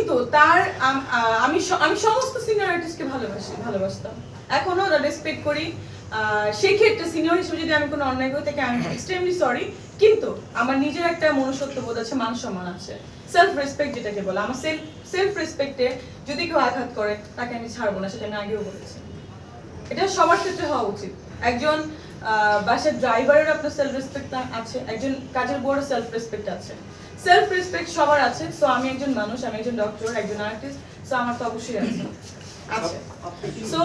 কিন্তু তার আমি আমি সমস্ত সিনিয়র আর্টিস্টকে ভালোবাসতাম, এখনো রেসপেক্ট করি। সেই ক্ষেত্রে সিনিয়র হিসেবে যদি আমি কোনো অন্যায় করি তাকে আমি এক্সট্রিমলি সরি, কিন্তু আমার নিজের একটা মনুষ্যত্ব বোধ আছে, মান সম্মান আছে, সেলফ রেসপেক্ট যেটাকে বলে। আমার সেলফ রেসপেক্টে যদি কেউ আঘাত করে তাকে আমি ছাড়বো না, সেটা আমি আগেও বলেছি। এটা সবার ক্ষেত্রে হওয়া উচিত। একজন বাসার ড্রাইভারের আপনার সেলফ রেসপেক্ট আছে, একজন কাজের বুয়ারও সেলফ রেসপেক্ট আছে, সেলফ রেসপেক্ট সবার আছে। সো আমি একজন মানুষ, আমি একজন ডক্টর, একজন আর্টিস্ট, সো আমার তো অবশ্যই আছে। আচ্ছা, সো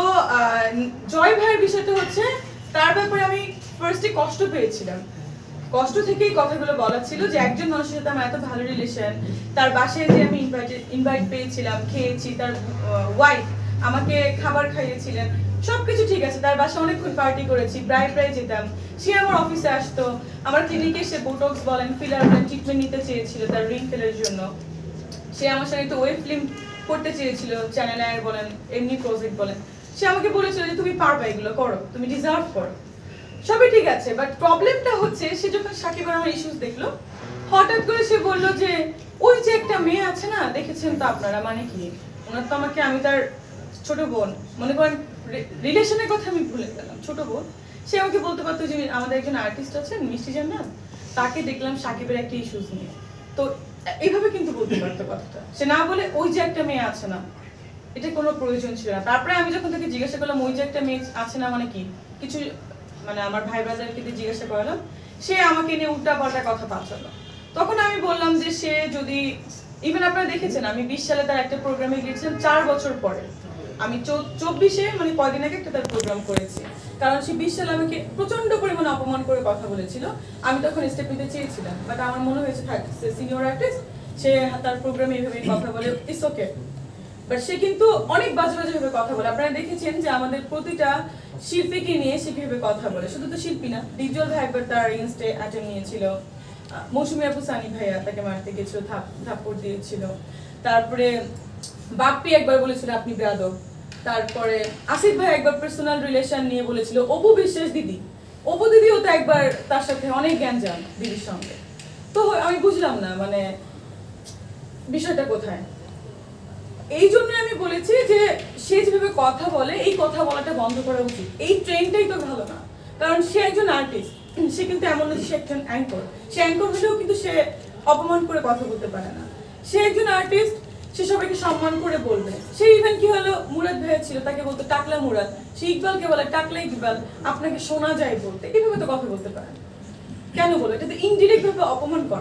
জয় ভাইয়ের বিষয়টা হচ্ছে, তার ব্যাপারে আমি ফার্স্টে কষ্ট পেয়েছিলাম। কষ্ট থেকেই কথাগুলো বলা ছিল যে একজন মানুষের সাথে আমার এত ভালো রিলেশন, তার বাসায় যে আমি ইনভাইট পেয়েছিলাম, খেয়েছি, তার ওয়াইফ আমাকে খাবার খাইয়েছিলেন, সবকিছু ঠিক আছে। তার বাসায় অনেকক্ষণ পার্টি করেছি, প্রায় যেতাম। সে আমার অফিসে আসতো, আমার ক্লিনিকে সে বোটক্স বলেন, ফিলার বলেন, ট্রিটমেন্ট নিতে চেয়েছিল তার রিঙ্কেলের জন্য। সে আমার সঙ্গে একটা ওয়েব ফিল্ম করতে চেয়েছিল, চ্যানেল আয়ের বলেন, এমনি প্রজেক্ট বলেন। সে আমাকে বলেছিল যে তুমি পারবে, এগুলো করো, তুমি ডিজার্ভ করো, সবই ঠিক আছে। বাট প্রবলেমটা হচ্ছে, সে যখন সাকিব আমার ইস্যুস দেখলো, হঠাৎ করে সে বললো যে ওই যে একটা মেয়ে আছে না, দেখেছেন তো আপনারা, মানে কি ওনার তো আমাকে, আমি তার ছোট বোন, মনে করেন রিলেশনের কথা আমি ভুলে গেলাম, ছোট বোন। সে আমাকে বলতে পারতো যে আমাদের একজন আর্টিস্ট আছেন মিষ্টি জান না, তাকে দেখলাম সাকিবের একটা ইস্যুস নিয়ে, তো এইভাবে কিন্তু বলতে পারতো কথাটা। সে না বলে ওই যে একটা মেয়ে আছে না, এটা কোনো প্রয়োজন ছিল না। তারপরে আমি যখন তাকে জিজ্ঞাসা করলাম ওই যে একটা মেয়ে আছে না মানে কি, কিছু মানে আমার ভাই ব্রাদারকে দিয়ে জিজ্ঞাসা করলাম, সে আমাকে নিয়ে উল্টাপাল্টা কথা পাঠালো। তখন আমি বললাম যে সে যদি, ইভেন আপনারা দেখেছেন আমি 20 সালে তার একটা প্রোগ্রামে গিয়েছিলাম, 4 বছর পরে। আমি 24-এ মানে কয়দিন আগে একটা তার প্রোগ্রাম করেছি, কারণ সে 20 সালে আমাকে প্রচন্ড পরিমাণে অপমান করে কথা বলেছিল। আমি তখন স্টেপ নিতে চেয়েছিলাম, বাট আমার মনে হয়েছে থাক, সে সিনিয়র আর্টিস্ট, সে তার প্রোগ্রামে এইভাবে কথা বলে, ইটস ওকে। বাট সে কিন্তু অনেক বাজে ভাবে কথা বলে। আপনারা দেখেছেন যে আমাদের প্রতিটা শিল্পীকে নিয়ে সে কিভাবে কথা বলে। শুধু তো শিল্পী না, ডিজল ভাই একবার তার ইনস্টে অ্যাটেম্প নিয়েছিল, মৌসুমী আপু সানি ভাইয়া তাকে মারতে গেছিল, থাপ্পড় দিয়েছিল। তারপরে বাপ্পি একবার বলেছিল আপনি বেয়াদব। তারপরে আসিফ ভাই একবার পার্সোনাল রিলেশন নিয়ে বলেছিল। অপু বিশ্বাস দিদি, অপু দিদিও তো একবার তার সাথে অনেক জ্ঞান দিদির সঙ্গে। তো আমি বুঝলাম না মানে বিষয়টা কোথায়। এই জন্য আমি বলেছি যে সে যেভাবে কথা বলে, এই কথা বলাটা বন্ধ করা উচিত। এই ট্রেনটাই তো ভালো না, কারণ সে একজন আর্টিস্ট, সে কিন্তু এমন না যে সে একজন অ্যাঙ্কর। সে অ্যাঙ্কর হলেও কিন্তু সে অপমান করে কথা বলতে পারে না। সে একজন আর্টিস্ট, সে সবাইকে সম্মান করে বলবে। সে ইভেন কি হলো, মুরাদ ভাইয়া ছিল, তাকে বলতো টাকলা মুরাদ। সে ইকবালকে বলে টাকলা ইকবাল, আপনাকে শোনা যায় বলতে। এভাবে তো কথা বলতে পারে, কেন বলো? এটা তো ইনডিরেক্ট ভাবে অপমান করা।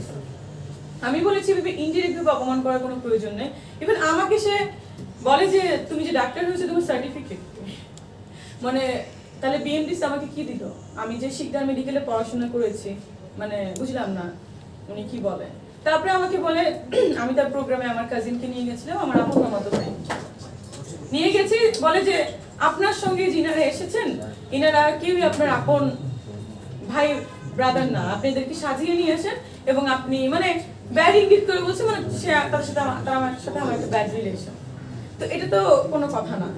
আমি বলেছি ভেবে ইনডিরেক্ট ভাবে অপমান করার কোনো প্রয়োজন নেই। ইভেন আমাকে সে বলে যে তুমি যে ডাক্তার হয়েছে তোমার সার্টিফিকেট, মানে তাহলে বিএমডিস আমাকে কি দিল? আমি যে শিকদার মেডিকেলে পড়াশোনা করেছি, মানে বুঝলাম না উনি কি বলে। তারপরে আমাকে বলে, আমি তার প্রোগ্রামে আমার কাজিনকে নিয়ে গেছিলাম, আমার আপন মামাতো ভাই নিয়ে গেছি, বলে যে আপনার সঙ্গে যিনারা এসেছেন ইনারা কেউই আপনার আপন ভাই ব্রাদার না, আপনি এদেরকে সাজিয়ে নিয়ে আসেন এবং আপনি মানে ব্যাড ইঙ্গিত করে বলছে, মানে সে তার সাথে আমার সাথে আমার একটা ব্যাড রিলেশন। তো এটা তো কোনো কথা না।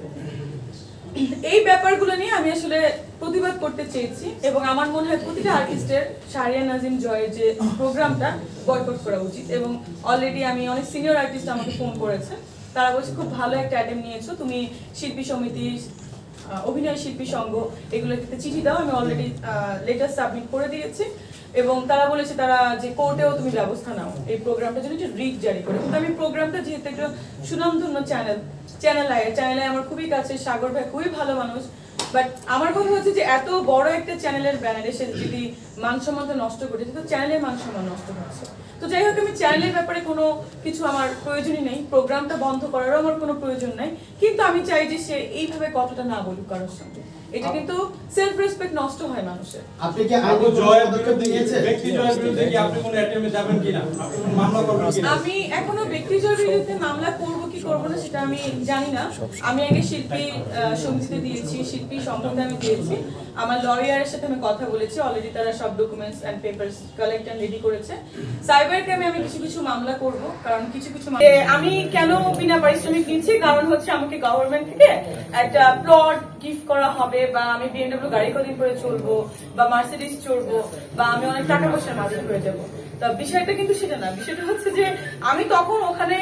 এই ব্যাপারগুলো নিয়ে আমি আসলে প্রতিবাদ করতে চেয়েছি এবং আমার মনে হয় প্রতিটা আর্টিস্টের শাহরিয়া নাজিম জয়ের যে প্রোগ্রামটা বয়কট করা উচিত। এবং অলরেডি আমি অনেক সিনিয়র আর্টিস্ট আমাকে ফোন করেছে, তারা বলছে খুব ভালো একটা অ্যাটেম্প নিয়েছো তুমি, শিল্পী সমিতি, অভিনয় শিল্পী সংঘ, এগুলোতে চিঠি দাও। আমি অলরেডি লেটার সাবমিট করে দিয়েছি এবং তারা বলেছে তারা যে কোর্টেও তুমি ব্যবস্থা নাও এই প্রোগ্রামটার জন্য, একটা রিট জারি করে। কিন্তু আমি প্রোগ্রামটা যেহেতু একটা সুনামধন্য চ্যানেল আয়ে আমার খুবই কাছে, সাগর ভাই খুবই ভালো মানুষ। বাট আমার কথা হচ্ছে যে এত বড় একটা চ্যানেলের ব্যানারে সে যদি মান সম্মানটা নষ্ট করে, তো চ্যানেলের মান সম্মান নষ্ট হচ্ছে। তো যাই হোক, আমি চ্যানেলের ব্যাপারে কোনো কিছু আমার প্রয়োজনই নেই, প্রোগ্রামটা বন্ধ করারও আমার কোনো প্রয়োজন নাই। কিন্তু আমি চাই যে সে এইভাবে কথাটা না বলুক কারোর সঙ্গে, এটা কিন্তু সেলফ রেসপেক্ট নষ্ট হয় মানুষের। আপনি কি আইনি জয়ের বিরুদ্ধে নিয়েছেন? ব্যক্তি জয়ের বিরুদ্ধে কি আপনি কোনো অ্যাটেম্পে যাবেন কিনা, আপনি কোনো মামলা করবেন কিনা? আমি এখনো ব্যক্তি জয়ের বিরুদ্ধে মামলা করব কি করব না সেটা আমি জানি না। আমি আগে শিল্পী সমিতিতে দিয়েছি, শিল্পী সংগঠনে আমি দিয়েছি, আমার লয়ারের সাথে আমি কথা বলেছি, অলরেডি তারা সব documents and papers collect and ready করেছে। সাইবার ক্রাইমে আমি কিছু মামলা করব, কারণ কিছু আমি কেন বিনা পারিশ্রমিক দিচ্ছি, কারণ হচ্ছে আমাকে গভর্নমেন্ট থেকে একটা প্লট গিফট করা হবে, বা আমি বিএমডব্লিউ গাড়ি কদিন করে চলবো, বা মার্সিডিজ চড়বো, বা আমি অনেক টাকা পয়সার মালিক হয়ে যাবো। তা বিষয়টা কিন্তু সেটা না। বিষয়টা হচ্ছে যে আমি তখন ওখানে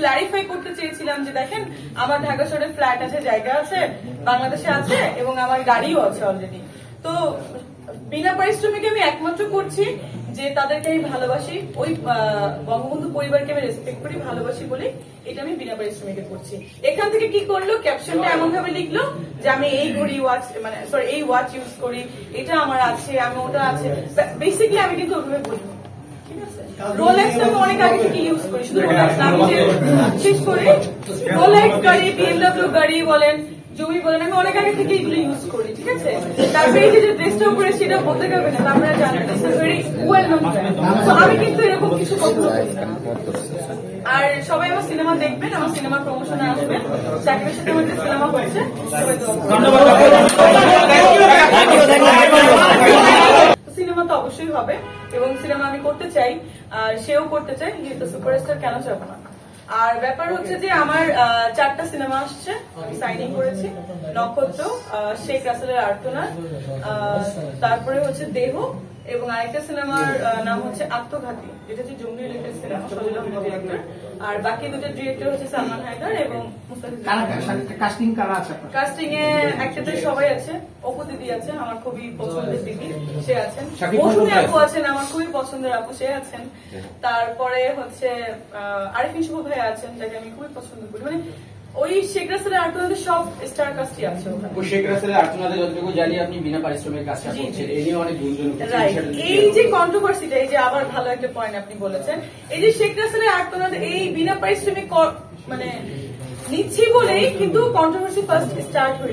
ক্লারিফাই করতে চেয়েছিলাম যে দেখেন আমার ঢাকা শহরে ফ্ল্যাট আছে, জায়গা আছে, বাংলাদেশে আছে এবং আমার গাড়িও আছে অলরেডি। তো বিনা পারিশ্রমিকে আমি একমাত্র করছি যে তাদেরকে আমি ভালোবাসি, ওই বঙ্গবন্ধু পরিবারকে আমি রেসপেক্ট করি, ভালোবাসি বলে এটা আমি বিনা পারিশ্রমিকে করছি। এখান থেকে কি করলো, ক্যাপশনটা এমন ভাবে লিখলো যে আমি এই ঘড়ি ওয়াচ মানে সরি এই ওয়াচ ইউজ করি, এটা আমার আছে, আমি ওটা আছে। বেসিক্যালি আমি কিন্তু ওইভাবে বলি, ঠিক আছে? রোলেক্স আমি অনেক আগে থেকে ইউজ করি, শুধু রোলেক্স না, আমি যে শেষ করি রোলেক্স গাড়ি, বিএমডব্লিউ গাড়ি বলেন, জমি বলেন, আমি অনেক আগে থেকে এগুলো ইউজ করি, ঠিক আছে? তারপরে এই যে ড্রেসটা উপরে সেটা বলতে পারবে না, আপনারা জানেন it's a very well known brand. তো আমি কিন্তু এরকম কিছু কখনো করি না। আর সবাই আমার সিনেমা দেখবেন, আমার সিনেমার প্রমোশনে আসবেন, সাকিবের সাথে আমার যে সিনেমা হচ্ছে সবাই দোয়া করবেন। সিনেমা তো অবশ্যই হবে এবং সিনেমা আমি করতে চাই, আর সেও করতে চাই, যেহেতু সুপারস্টার কেন চাবো না। আর ব্যাপার হচ্ছে যে আমার 4টা সিনেমা আসছে, আমি সাইনিং করেছি। নক্ষত্র, শেখ রাসেলের আর্তনাদ, তারপরে হচ্ছে দেহ, এবং আরেকটা সিনেমার নাম হচ্ছে আত্মঘাতী, যেটা হচ্ছে জঙ্গি related cinema, Sajal Ahmed director. আর বাকি দুটো ডিরেক্টর হচ্ছে সালমান হায়দার এবং কাস্টিং এ একটাতে সবাই আছে, অপু দিদি আছে, আমার খুবই পছন্দের দিদি, সে আছেন। মৌসুমী আপু আছেন, আমার খুবই পছন্দের আপু, সে আছেন। তারপরে হচ্ছে আরিফিন শুভ ভাই আছেন, যাকে আমি খুবই পছন্দ করি। মানে ওই শেখ রাসেলের আর্তনাদের সব স্টার কাস্টই আছে ওখানে। শেখ রাসেলের আর্তনাদের যতটুকু জানি আপনি বিনা পারিশ্রমিক কাজটা করছেন, এই নিয়ে অনেক গুঞ্জন উঠেছে। এই যে কন্ট্রোভার্সিটা, এই যে আবার ভালো একটা পয়েন্ট আপনি বলেছেন, এই যে শেখ রাসেলের আর্তনাদ এই বিনা পারিশ্রমিক মানে নিচ্ছি বলেই কিন্তু কন্ট্রোভার্সি ফার্স্ট স্টার্ট হয়েছে।